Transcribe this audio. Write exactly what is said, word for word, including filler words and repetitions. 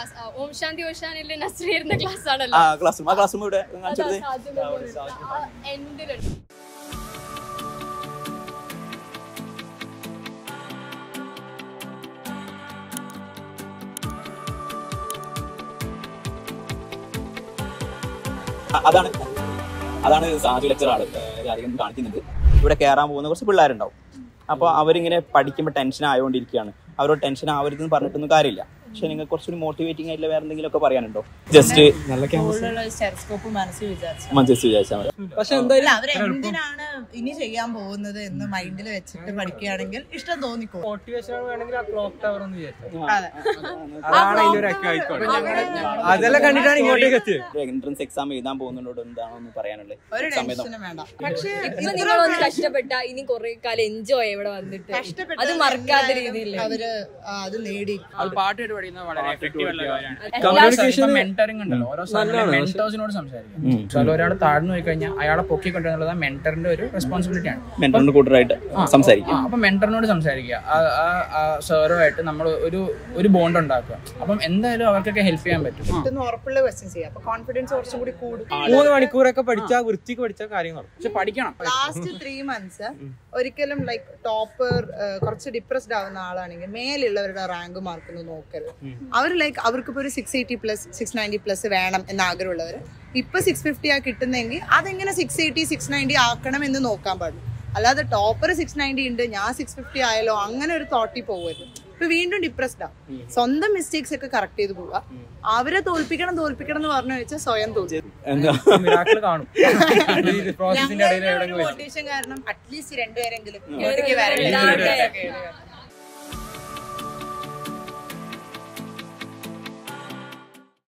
Om Shanti ഓശാനിലെ നസ്രീറിന്റെ class ആണല്ലോ. ആ class ആ ക്ലാസ് ഇവിടെ കാണിച്ചത് എൻഡിലുണ്ട്. അതാണ് അതാണ് സാജു ലെക്ചർ ആള് അധികം കാണിക്കുന്നത്. ഇവിടെ കയറാൻ പോകുന്ന കുറച്ച് പിള്ളേരുണ്ടാവും. അപ്പോൾ അവരിങ്ങനെ പഠിക്കുമ്പോൾ ടെൻഷൻ ആയതുകൊണ്ടിരിക്കുകയാണ്. അവരോട് ടെൻഷൻ ആവരുതെന്ന് പറഞ്ഞിട്ടൊന്നും കാര്യമില്ല. പക്ഷെ നിങ്ങൾക്ക് കുറച്ചുകൂടി മോട്ടിവേറ്റിംഗ് ആയിട്ടുള്ള വേറെ എന്തെങ്കിലും ഒക്കെ പറയാനുണ്ടോ? ജസ്റ്റ് മനസ്സിൽ വിചാരിച്ചാൽ മതി. പക്ഷെ എന്തായാലും അവരെന്തിനാണ് ഇനി ചെയ്യാൻ പോകുന്നത് എന്ന് മൈൻഡിൽ വെച്ചിട്ട് പഠിക്കുകയാണെങ്കിൽ ഇഷ്ടം തോന്നിക്കോ. മോട്ടിവേഷൻ വേണമെങ്കിൽ ആ ക്ലോക്ക് ടവർ ഒന്ന് അതെല്ലാം കണ്ടിട്ടാണ് ഇങ്ങോട്ടേക്ക് എത്തിയത്. എൻട്രൻസ് എക്സാം എഴുതാൻ പോകുന്നതോട് എന്താണെന്ന് പറയാനുള്ളത്? നിങ്ങളൊന്ന് കഷ്ടപ്പെട്ട ഇനി കുറെ കാലം എൻജോയ് ഇവിടെ വന്നിട്ട് അത് മറക്കാത്ത രീതിയിൽ അവര് അത് നേടി. മെന്ററിംഗ് ഉണ്ടല്ലോ, ഓരോ മെന്റേഴ്സിനോട് സംസാരിക്കാം. ഒരാൾ താഴ്ന്നു പോയി കഴിഞ്ഞാൽ അയാളെ പൊക്കിക്കൊണ്ടുവന്നുള്ളത് മെന്ററിന്റെ ഒരു റെസ്പോൺസിബിലിറ്റി ആണ്. അപ്പൊ മെന്ററിനോട് സംസാരിക്കുക, സാറുമായിട്ട് നമ്മൾ ഒരു ഒരു ബോണ്ട് ഉണ്ടാക്കുക. അപ്പം എന്തായാലും അവർക്കൊക്കെ ഹെൽപ്പ് ചെയ്യാൻ പറ്റും. ഉറപ്പുള്ള ക്വസ്റ്റ്യൻസ് ചെയ്യാം. അപ്പൊ കോൺഫിഡൻസ് കുറച്ചും കൂടി കൂടും. മൂന്ന് മണിക്കൂറൊക്കെ പഠിച്ചാൽ വൃത്തിക്ക് പഠിച്ച കാര്യങ്ങൾ പക്ഷെ പഠിക്കണം. ലാസ്റ്റ് ത്രീ മന്ത്സ് ഒരിക്കലും ലൈക്ക് ടോപ്പർ കുറച്ച് ഡിപ്രസ്ഡ് ആവുന്ന ആളാണെങ്കിൽ മേലുള്ളവരുടെ റാങ്ക് മാർക്ക് ഒന്നും നോക്കരുത്. അവർ ലൈക്ക് അവർക്കിപ്പോ ഒരു six eighty plus six ninety plus വേണം എന്ന ആഗ്രഹമുള്ളവർ ഇപ്പൊ സിക്സ് ഫിഫ്റ്റി ആ കിട്ടുന്നെങ്കിൽ അതെങ്ങനെ സിക്സ് എയ്റ്റി സിക്സ് നയൻറ്റി ആക്കണം എന്ന് നോക്കാൻ പാടില്ല. അല്ലാതെ ടോപ്പർ സിക്സ് നയൻറ്റി ഉണ്ട് ഞാൻ സിക്സ് ഫിഫ്റ്റി ആയാലോ അങ്ങനെ ഒരു തോട്ടിൽ പോകരുത്. ഇപ്പൊ വീണ്ടും ഡിപ്രസ്ഡ് ആവും. സ്വന്തം മിസ്റ്റേക്സ് ഒക്കെ കറക്റ്റ് ചെയ്ത് പോവുക. അവരെ തോൽപ്പിക്കണം തോൽപ്പിക്കണം എന്ന് പറഞ്ഞു വെച്ചാൽ സ്വയം തോൽക്കും. മോട്ടിവേഷൻ കാരണം അറ്റ്ലീസ്റ്റ് രണ്ടുപേരെങ്കിലും